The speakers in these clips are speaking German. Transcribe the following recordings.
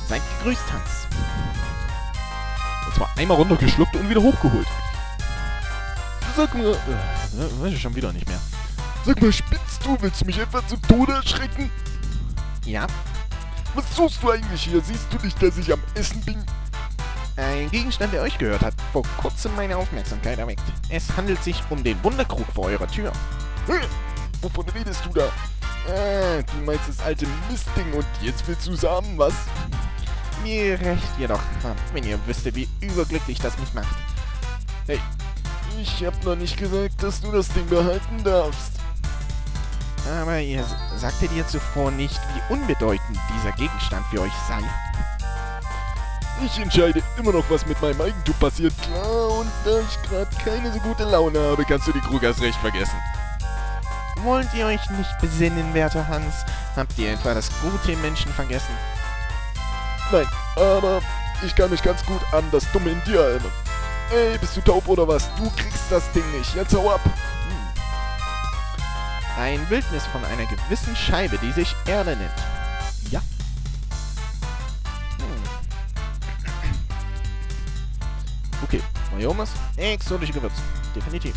Seid gegrüßt, Hans. Und zwar einmal runtergeschluckt und wieder hochgeholt. Sag mal, weiß ich schon wieder nicht mehr. Sag mal, spinnst du? Willst du mich etwa zu Tode erschrecken? Ja, Was suchst du eigentlich hier? Siehst du nicht, dass ich am Essen bin? ein Gegenstand, der euch gehört, hat vor kurzem meine Aufmerksamkeit erweckt. Es handelt sich um den Wunderkrug vor eurer Tür. Hä? Wovon redest du da? Du meinst das alte Mistding und jetzt willst du's haben, was? Wie recht ihr doch habt, wenn ihr wüsstet, wie überglücklich das mich macht. Hey, ich hab noch nicht gesagt, dass du das Ding behalten darfst. Aber ihr sagtet ihr zuvor nicht, wie unbedeutend dieser Gegenstand für euch sei. Ich entscheide immer noch, was mit meinem Eigentum passiert, klar, und da ich gerade keine so gute Laune habe, kannst du die Krug erst recht vergessen. Wollt ihr euch nicht besinnen, werter Hans? Habt ihr etwa das Gute im Menschen vergessen? Nein, aber ich kann mich ganz gut an das Dumme in dir erinnern. Ey, bist du taub oder was? Du kriegst das Ding nicht, jetzt hau ab! Ein Bildnis von einer gewissen Scheibe, die sich Erde nennt. Ja. Okay, Mayonnaise, exotische Gewürze. Definitiv.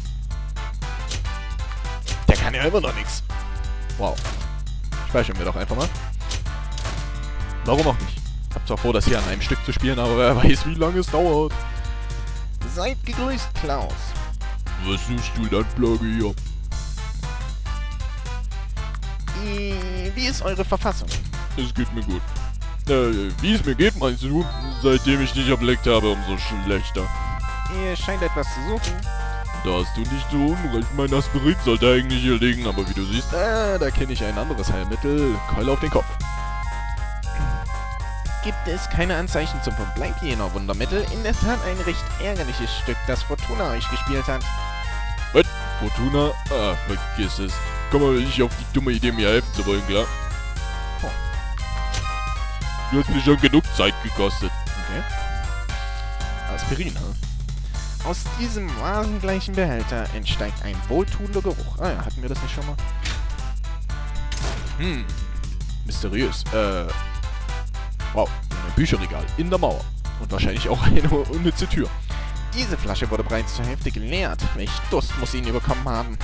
Der kann ja immer noch nichts. Wow. Speichern wir doch einfach mal. Warum auch nicht? Ich hab zwar vor, das hier an einem Stück zu spielen, aber wer weiß, wie lange es dauert. Seid gegrüßt, Klaus. Was suchst du, Landplage hier? Wie ist eure Verfassung? Es geht mir gut. Wie es mir geht, meinst du? Seitdem ich dich erblickt habe, umso schlechter. Ihr scheint etwas zu suchen. Da hast du nicht so unrecht. Mein Aspirin sollte eigentlich hier liegen, aber wie du siehst... Da kenne ich ein anderes Heilmittel. Keule auf den Kopf. Gibt es keine Anzeichen zum Verbleib jener Wundermittel? In der Tat ein recht ärgerliches Stück, das Fortuna euch gespielt hat. Was? Fortuna? Ah, vergiss es. Komm mal nicht auf die dumme Idee, mir helfen zu wollen, klar? Oh. Du hast mir schon genug Zeit gekostet. Okay. Aspirin, ha? Aus diesem vasengleichen Behälter entsteigt ein wohltuender Geruch. Ah ja, hatten wir das nicht schon mal? Mysteriös. Wow, ein Bücherregal in der Mauer. Und wahrscheinlich auch eine unnütze Tür. Diese Flasche wurde bereits zur Hälfte geleert. Welch Durst muss ihn überkommen haben.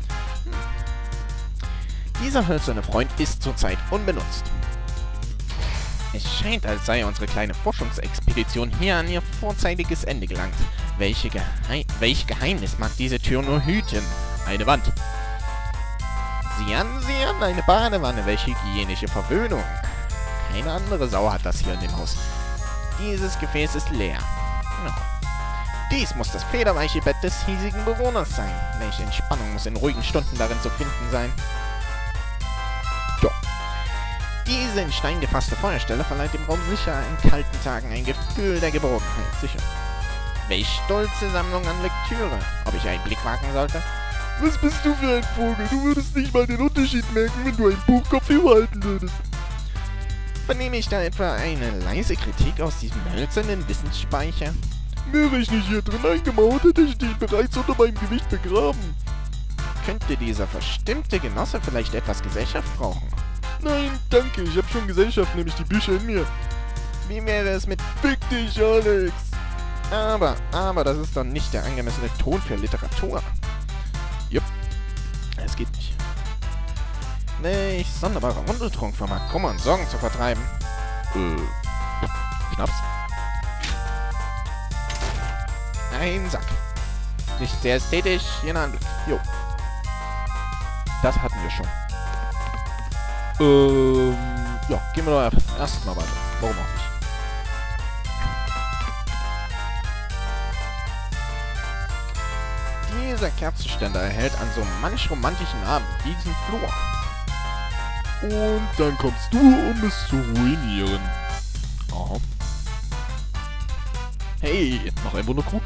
Dieser hölzerne Freund ist zurzeit unbenutzt. Es scheint, als sei unsere kleine Forschungsexpedition hier an ihr vorzeitiges Ende gelangt. Welch Geheimnis mag diese Tür nur hüten? Eine Wand. Sieh an, eine Badewanne. Welche hygienische Verwöhnung. Keine andere Sau hat das hier in dem Haus. Dieses Gefäß ist leer. Oh. Dies muss das federweiche Bett des hiesigen Bewohners sein. Welche Entspannung muss in ruhigen Stunden darin zu finden sein? Ja. Diese in Stein gefasste Feuerstelle verleiht dem Raum sicher in kalten Tagen ein Gefühl der Geborgenheit. Sicher. Welch stolze Sammlung an Lektüre. Ob ich einen Blick wagen sollte? Was bist du für ein Vogel? Du würdest nicht mal den Unterschied merken, wenn du einen Buchkopf überhalten würdest. Vernehme ich da etwa eine leise Kritik aus diesem hölzernen Wissensspeicher? Wäre ich nicht hier drin eingemauert, hätte ich dich bereits unter meinem Gewicht begraben. Könnte dieser verstimmte Genosse vielleicht etwas Gesellschaft brauchen? Nein, danke, ich habe schon Gesellschaft, nämlich die Bücher in mir. Wie wäre es mit... Fick dich, Alex! Aber das ist doch nicht der angemessene Ton für Literatur. Jupp, es geht nicht. Welch sonderbarer Wundertrunk vermag Kummer und Sorgen zu vertreiben. Schnaps. Ein Sack. Nicht sehr ästhetisch, hier ein Anblick. Jo. Das hatten wir schon. Ja, gehen wir doch erstmal weiter. Warum auch nicht? Dieser Kerzenständer erhält an so manch romantischen Abend diesen Flur. Und dann kommst du, um es zu ruinieren. Oh. Hey, noch ein Wunderkrug?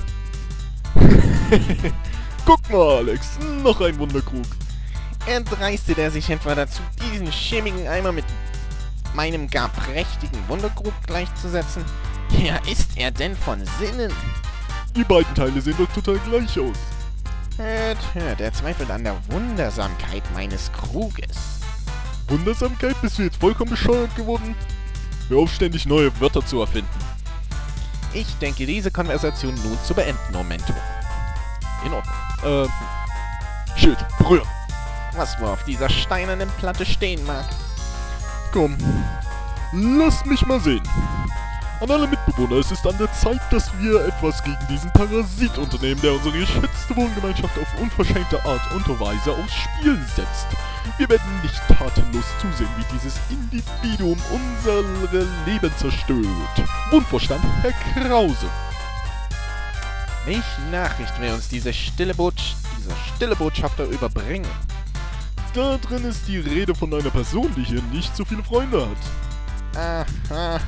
Guck mal, Alex, noch ein Wunderkrug. Erdreistet er sich etwa dazu, diesen schimmigen Eimer mit meinem gar prächtigen Wunderkrug gleichzusetzen? Ja, ist er denn von Sinnen? Die beiden Teile sehen doch total gleich aus. Hört, er zweifelt an der Wundersamkeit meines Kruges. Wundersamkeit? Bist du jetzt vollkommen bescheuert geworden? Hör auf, ständig neue Wörter zu erfinden. Ich denke, diese Konversation nun zu beenden, Momento. In Ordnung. Schild, berühren. Was wohl auf dieser steinernen Platte stehen mag. Komm, lass mich mal sehen. An alle Mitbewohner, es ist an der Zeit, dass wir etwas gegen diesen Parasit unternehmen, der unsere geschätzte Wohngemeinschaft auf unverschämte Art und Weise aufs Spiel setzt. Wir werden nicht tatenlos zusehen, wie dieses Individuum unsere Leben zerstört. Unverstand, Herr Krause. Welche Nachricht will uns dieser stille Botschafter überbringen? Da drin ist die Rede von einer Person, die hier nicht so viele Freunde hat. Aha.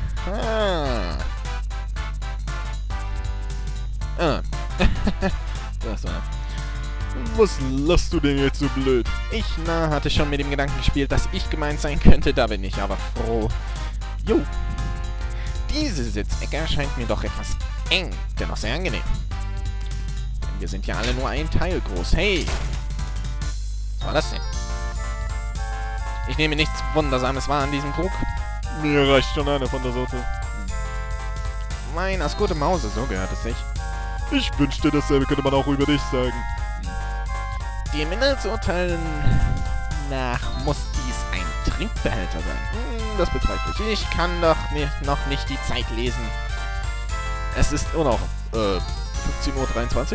Das war... Was lachst du denn jetzt so blöd? Ich hatte schon mit dem Gedanken gespielt, dass ich gemeint sein könnte, da bin ich aber froh. Jo. Diese Sitzecke erscheint mir doch etwas eng, dennoch sehr angenehm. Denn wir sind ja alle nur ein Teil groß. Hey! Was war das denn? Ich nehme nichts Wundersames wahr an diesem Krug. Mir reicht schon einer von der Sorte. Mein aus gutem Hause, so gehört es sich. Ich wünschte, dasselbe könnte man auch über dich sagen. Dem Inhaltsurteilen nach muss dies ein Trinkbehälter sein. Das bezweifle ich. Ich kann doch noch nicht die Zeit lesen. Es ist nur noch 15:23 Uhr.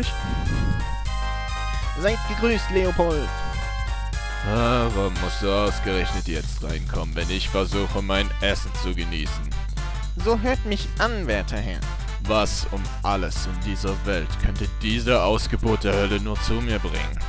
Seid gegrüßt, Leopold. Warum musst du ausgerechnet jetzt reinkommen, wenn ich versuche, mein Essen zu genießen? So hört mich an, werter Herr. Was um alles in dieser Welt könnte diese Ausgeburt der Hölle nur zu mir bringen?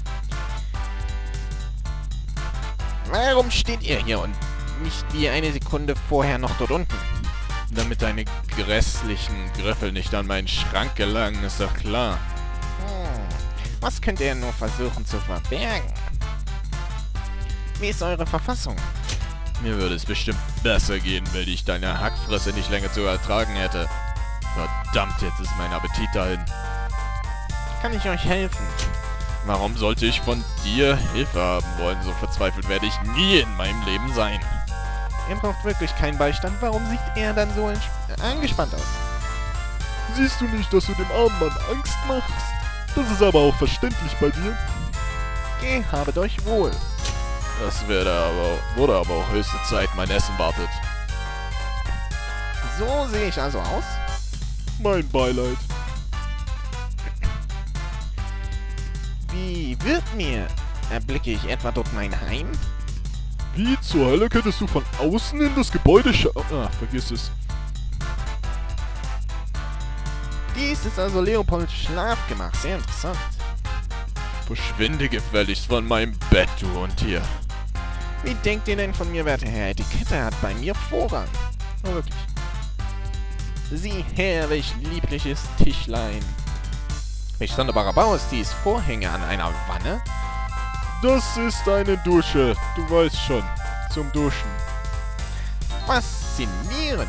Warum steht ihr hier und nicht wie eine Sekunde vorher noch dort unten? Damit deine grässlichen Griffel nicht an meinen Schrank gelangen, ist doch klar. Was könnt ihr nur versuchen zu verbergen? Wie ist eure Verfassung? Mir würde es bestimmt besser gehen, wenn ich deine Hackfresse nicht länger zu ertragen hätte. Verdammt, jetzt ist mein Appetit dahin. Kann ich euch helfen? Warum sollte ich von dir Hilfe haben wollen? So verzweifelt werde ich nie in meinem Leben sein. Ihr braucht wirklich keinen Beistand. Warum sieht er dann so angespannt aus? Siehst du nicht, dass du dem armen Mann Angst machst? Das ist aber auch verständlich bei dir. Gehabet euch wohl. Das wurde aber auch höchste Zeit, mein Essen wartet. So sehe ich also aus? Mein Beileid. Wie wird mir? Erblicke ich etwa dort mein Heim? Wie zur Hölle könntest du von außen in das Gebäude schauen? Ah, vergiss es. Dies ist also Leopolds Schlafgemach. Sehr interessant. Verschwinde gefälligst von meinem Bett, du Untier. Wie denkt ihr denn von mir, werter Herr? Etikette hat bei mir Vorrang. Oh, wirklich. Sieh her, welch liebliches Tischlein. Welch sonderbarer Bau ist dies. Vorhänge an einer Wanne? Das ist eine Dusche. Du weißt schon. Zum Duschen. Faszinierend.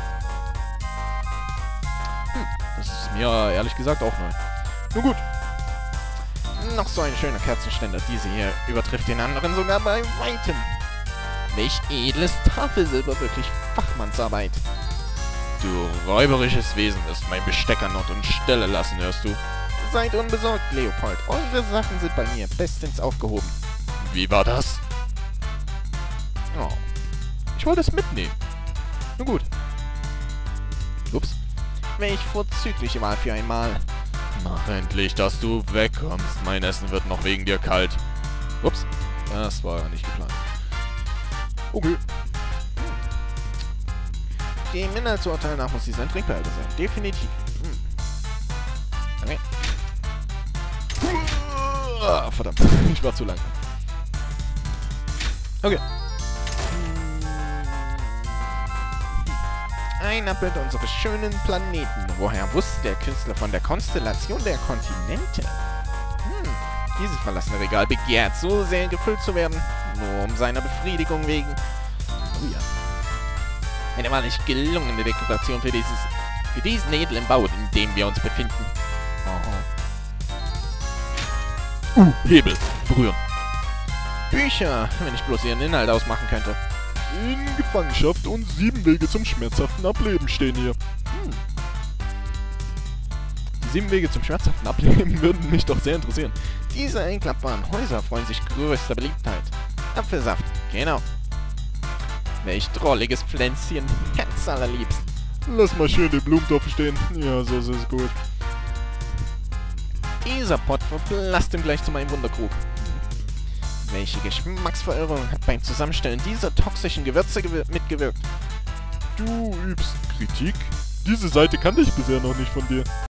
Das ist mir ehrlich gesagt auch neu. Nun gut. Noch so ein schöner Kerzenständer. Diese hier übertrifft den anderen sogar bei weitem. Welch edles Tafelsilber. Wirklich Fachmannsarbeit. Du räuberisches Wesen wirst mein Besteck an Ort und Stelle lassen, hörst du? Seid unbesorgt, Leopold. Eure Sachen sind bei mir bestens aufgehoben. Wie war das? Oh. Ich wollte es mitnehmen. Nun gut. Ups. Welch vorzügliche Wahl für einmal. Mach endlich, dass du wegkommst. Mein Essen wird noch wegen dir kalt. Ups. Das war ja nicht geplant. Okay. Dem Inhaltsurteil nach muss dies ein Trinkbehälter sein. Definitiv. Okay. Ah, verdammt. Ich war zu lang. Okay. Ein Abbild unseres schönen Planeten. Woher wusste der Künstler von der Konstellation der Kontinente? Dieses verlassene Regal begehrt so sehr gefüllt zu werden, nur um seiner Befriedigung wegen. Oh ja. Eine wahrlich gelungene Dekoration für diesen edlen Bau, in dem wir uns befinden. Hebel. Berühren. Bücher, wenn ich bloß ihren Inhalt ausmachen könnte. in Gefangenschaft und 7 Wege zum schmerzhaften Ableben stehen hier. 7 Wege zum schmerzhaften Ableben würden mich doch sehr interessieren. Diese einklappbaren Häuser freuen sich größter Beliebtheit. Apfelsaft, genau. Welch drolliges Pflänzchen, herzallerliebst. Lass mal schön den Blumentopf stehen. Ja, so ist es gut. Dieser Pott verblasst im Gleich zu meinem Wunderkrug. Welche Geschmacksverirrung hat beim Zusammenstellen dieser toxischen Gewürze mitgewirkt? Du übst Kritik? Diese Seite kannte ich bisher noch nicht von dir.